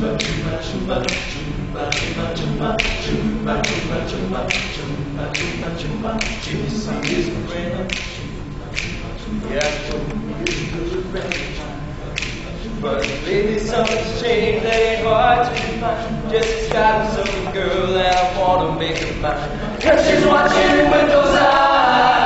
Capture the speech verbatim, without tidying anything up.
But lately something's changed that ain't hard to find. Jessie's got herself a girl and I wanna make her mine. Cause she's watching with those eyes.